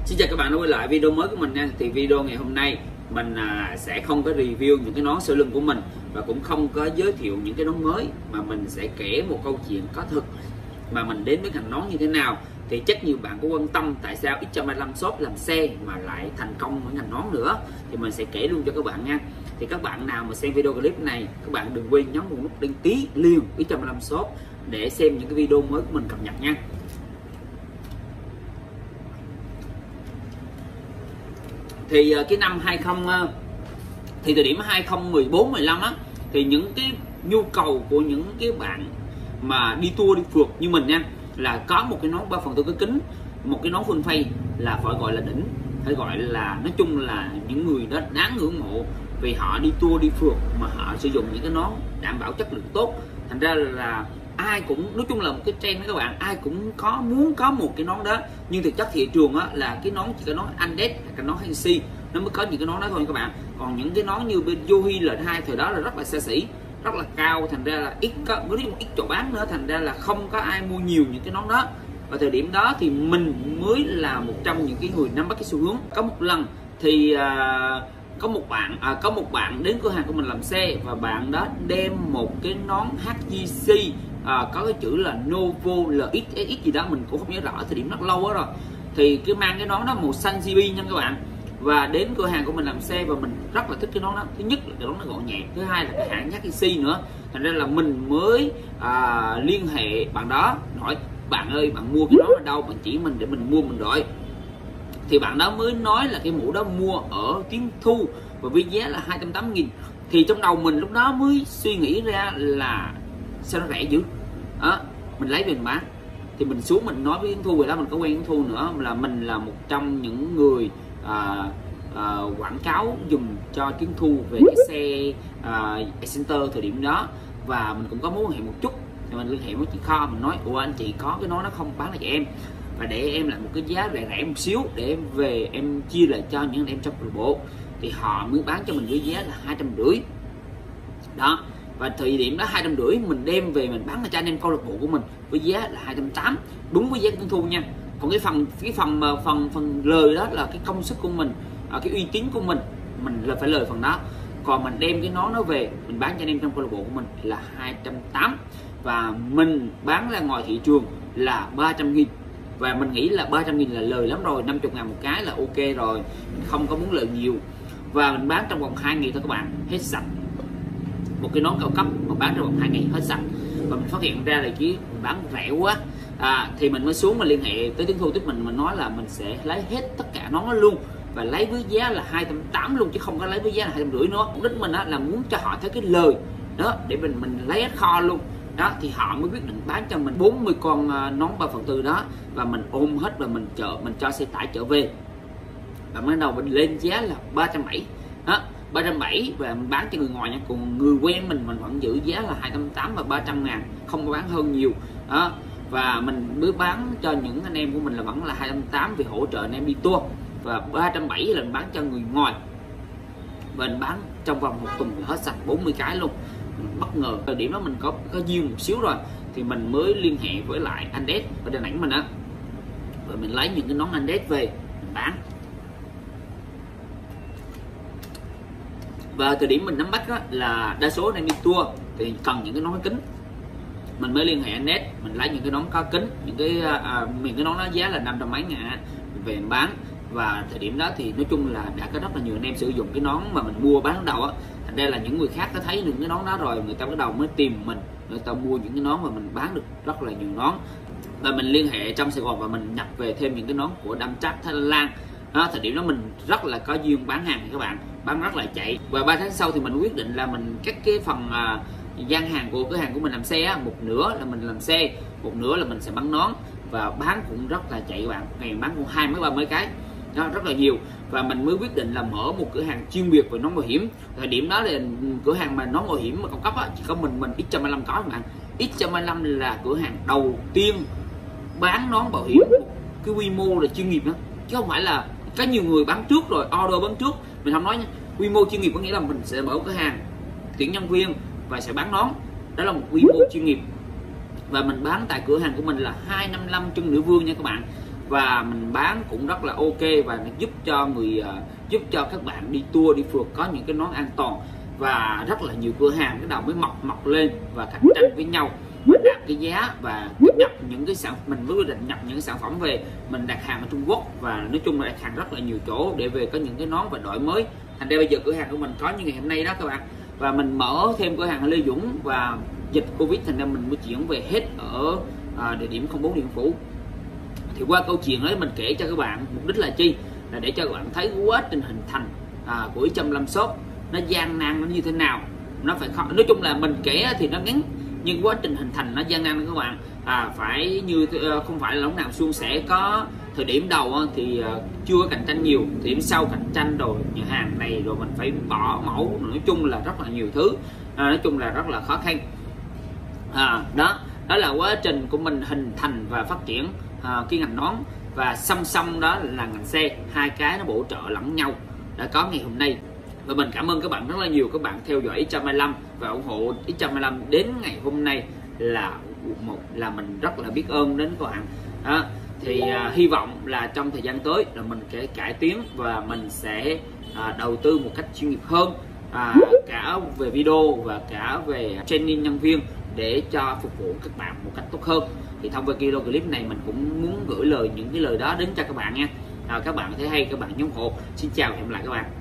Xin chào các bạn đã quay lại video mới của mình nha. Thì video ngày hôm nay mình sẽ không có review những cái nón sau lưng của mình và cũng không có giới thiệu những cái nón mới, mà mình sẽ kể một câu chuyện có thực mà mình đến với ngành nón như thế nào. Thì chắc nhiều bạn có quan tâm tại sao X135 Shop làm xe mà lại thành công ở ngành nón nữa, thì mình sẽ kể luôn cho các bạn nha. Thì các bạn nào mà xem video clip này, các bạn đừng quên nhấn vào nút đăng ký liền X135 Shop để xem những cái video mới của mình cập nhật nha. Thì cái năm 20 thì thời điểm 2014-15 á, thì những cái nhu cầu của những cái bạn mà đi tour đi phượt như mình nha, là có một cái nón 3/4 cái kính, một cái nón full face là phải gọi là đỉnh, phải gọi là nói chung là những người đó đáng ngưỡng mộ, vì họ đi tour đi phượt mà họ sử dụng những cái nón đảm bảo chất lượng tốt. Thành ra là ai cũng nói chung là một cái trend đó các bạn, ai cũng muốn có một cái nón đó, nhưng thực chất thị trường á, là cái nón chỉ có nón Andes hay cái nón Hansi nó mới có những cái nón đó thôi các bạn. Còn những cái nón như bên Yohei L2 thời đó là rất là xa xỉ, rất là cao, thành ra là ít chỗ bán nữa, thành ra là không có ai mua nhiều những cái nón đó. Và thời điểm đó thì mình mới là một trong những cái người nắm bắt cái xu hướng. Có một lần thì có một bạn đến cửa hàng của mình làm xe, và bạn đó đem một cái nón HGC có cái chữ là Novo LXSX gì đó, mình cũng không nhớ rõ, thời điểm rất lâu quá rồi. Thì cứ mang cái nón đó màu xanh GB nha các bạn, và đến cửa hàng của mình làm xe, và mình rất là thích cái nón đó. Thứ nhất là cái nón nó gọn nhẹ, thứ hai là cái hãng HGC nữa. Thành ra là mình mới liên hệ bạn đó, hỏi bạn ơi, bạn mua cái nón ở đâu, bạn chỉ mình để mình mua mình rồi. Thì bạn đó mới nói là cái mũ đó mua ở Tiến Thu và với giá là 280.000. Thì trong đầu mình lúc đó mới suy nghĩ ra là sao nó rẻ dữ đó, mình lấy về mình bán. Thì mình xuống mình nói với Tiến Thu, rồi đó mình có quen Tiến Thu nữa, là mình là một trong những người quảng cáo dùng cho Tiến Thu về cái xe Center thời điểm đó, và mình cũng có mối quan hệ một chút. Thì mình liên hệ với chị Kho, mình nói ủa anh chị có cái nó không bán lại cho em, và để em lại một cái giá rẻ một xíu để em về em chia lại cho những anh em trong câu lạc bộ. Thì họ mới bán cho mình với giá là 250 đó. Và thời điểm đó 250 mình đem về mình bán lại cho anh em câu lạc bộ của mình với giá là 280, đúng với giá Tiến Thu nha. Còn cái phần lời đó là cái công sức của mình, cái uy tín của mình là phải lời phần đó. Còn mình đem cái nó về mình bán cho anh em trong câu lạc bộ của mình là 280, và mình bán ra ngoài thị trường là 300.000. Và mình nghĩ là 300.000 là lời lắm rồi, 50.000 một cái là ok rồi, mình không có muốn lợi nhiều. Và mình bán trong vòng 2 ngày thôi các bạn, hết sạch. Một cái nón cao cấp mà bán trong vòng 2 ngày hết sạch. Và mình phát hiện ra là mình bán rẻ quá, thì mình mới xuống mình liên hệ tới Tiến Thu tiếp mình nói là mình sẽ lấy hết tất cả nón đó luôn, và lấy với giá là 280 luôn, chứ không có lấy với giá là 250 nữa. Mục đích mình là muốn cho họ thấy cái lời đó để mình lấy hết kho luôn đó. Thì họ mới quyết định bán cho mình 40 con nón 3/4 đó, và mình ôm hết và mình cho xe tải chở về. Và mới đầu mình lên giá là 370 đó, 370, và mình bán cho người ngoài nha. Còn người quen mình vẫn giữ giá là 280 và 300.000, không có bán hơn nhiều đó. Và mình mới bán cho những anh em của mình là vẫn là 280 vì hỗ trợ anh em đi tour, và 370 là mình bán cho người ngoài. Và mình bán trong vòng 1 tuần là hết sạch 40 cái luôn. Bất ngờ thời điểm đó mình có duyên một xíu rồi, thì mình mới liên hệ với lại Andes ở Đà Nẵng mình á, và mình lấy những cái nón Andes về mình bán. Và thời điểm mình nắm bắt á, là đa số anh em đi tour thì cần những cái nón kính, mình mới liên hệ Andes, mình lấy những cái nón có kính, những cái nón đó giá là 500 mấy ngàn về mình bán. Và thời điểm đó thì nói chung là đã có rất là nhiều anh em sử dụng cái nón mà mình mua bán đầu á. Thành ra là những người khác có thấy những cái nón đó rồi, người ta bắt đầu mới tìm mình, người ta mua những cái nón, và mình bán được rất là nhiều nón. Và mình liên hệ trong Sài Gòn và mình nhập về thêm những cái nón của Đam Trác Thái Lan đó. Thời điểm đó mình rất là có duyên bán hàng thì các bạn, bán rất là chạy. Và 3 tháng sau thì mình quyết định là mình cắt cái phần gian hàng của cửa hàng của mình làm xe á, một nửa là mình làm xe, một nửa là mình sẽ bán nón, và bán cũng rất là chạy các bạn, ngày bán cũng 20-30 cái đó, rất là nhiều. Và mình mới quyết định là mở một cửa hàng chuyên biệt về nón bảo hiểm. Thời điểm đó là cửa hàng mà nón bảo hiểm mà cao cấp á, chỉ có mình X135 có các bạn. X135 là cửa hàng đầu tiên bán nón bảo hiểm cái quy mô là chuyên nghiệp đó, chứ không phải là có nhiều người bán trước rồi order bán trước. Mình không nói nha, quy mô chuyên nghiệp có nghĩa là mình sẽ mở cửa hàng, tuyển nhân viên và sẽ bán nón, đó là một quy mô chuyên nghiệp. Và mình bán tại cửa hàng của mình là 255 Trưng Nữ Vương nha các bạn. và mình bán cũng rất là ok, và nó giúp cho các bạn đi tour đi phượt có những cái nón an toàn, và rất là nhiều cửa hàng cái đầu mới mọc lên và cạnh tranh với nhau và đạt cái giá, và nhập những cái mình mới quyết định nhập những sản phẩm về, mình đặt hàng ở Trung Quốc, và nói chung là đặt hàng rất là nhiều chỗ để về có những cái nón và đổi mới. Thành ra bây giờ cửa hàng của mình có như ngày hôm nay đó các bạn, và mình mở thêm cửa hàng ở Lê Dũng, và dịch Covid thành ra mình mới chuyển về hết ở địa điểm 04 Điện Phủ. Thì qua câu chuyện đấy mình kể cho các bạn mục đích là chi, là để cho các bạn thấy quá trình hình thành của X105 Shop nó gian nan nó như thế nào, nó phải khó. Nói chung là mình kể thì nó ngắn, nhưng quá trình hình thành nó gian nan các bạn. Phải như không phải là lúc nào suôn sẻ. Có thời điểm đầu thì chưa có cạnh tranh nhiều, thời điểm sau cạnh tranh rồi nhà hàng này rồi mình phải bỏ mẫu, nói chung là rất là nhiều thứ, nói chung là rất là khó khăn. Đó là quá trình của mình hình thành và phát triển cái ngành nón, và song song đó là ngành xe, hai cái nó bổ trợ lẫn nhau đã có ngày hôm nay. Và mình cảm ơn các bạn rất là nhiều, các bạn theo dõi X125 và ủng hộ X125 đến ngày hôm nay là mình rất là biết ơn đến các bạn. Thì hy vọng là trong thời gian tới là mình sẽ cải tiến và mình sẽ đầu tư một cách chuyên nghiệp hơn, cả về video và cả về training nhân viên để cho phục vụ các bạn một cách tốt hơn. Thì thông qua video clip này mình cũng muốn gửi những cái lời đó đến cho các bạn nha. Các bạn thấy hay các bạn nhấn ủng hộ. Xin chào và hẹn gặp lại các bạn.